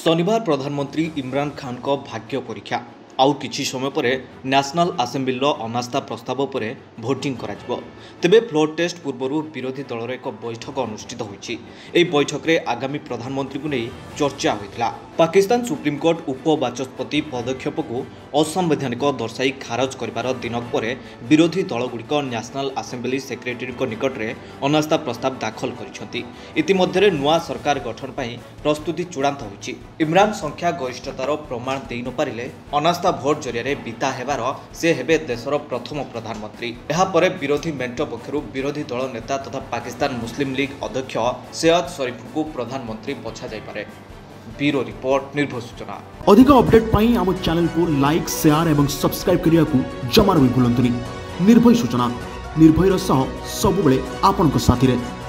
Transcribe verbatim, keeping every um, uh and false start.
शनिवार प्रधानमंत्री इमरान खान को भाग्य परीक्षा आउ किछि समय पर नेशनल असेंबली अनास्था प्रस्ताव पर भोटिंग करा तेबे फ्लोर टेस्ट पूर्व विरोधी दलर एक बैठक अनुष्ठित होईछि। एही बैठक रे आगामी प्रधानमंत्री को नहीं चर्चा होइतिला। पाकिस्तान सुप्रीमकोर्ट उपबाचस्पति पदक्षेप को असंवैधानिक दर्शाई खारज करिबार दिनक पर विरोधी दलगुड़िक नेशनल असेंबली सेक्रेटरी निकट में अनास्था प्रस्ताव दाखल करिसेंति। इतिमध्ये नुआ सरकार गठन पर प्रस्तुति चूड़ांत होईछि। इमरान संख्या गरिष्ठतार प्रमाण दे न पारिले अनास्था भोट जरिए बिता हेबार से हेबे देशर प्रथम प्रधानमंत्री। एहा परे विरोधी मेंट पक्षरु विरोधी दल नेता तथा पाकिस्तान मुस्लिम लीग अध्यक्ष सैयद शरीफ को प्रधानमंत्री बछा जाय पारे। ब्यूरो रिपोर्ट निर्भय सूचना। अधिक अपडेट पाई आम चैनल को लाइक शेयर एवं सब्सक्राइब करिया को जमार भी भूलंतुनी। निर्भय सूचना निर्भयर सह सबुबले आपनक साथी रे।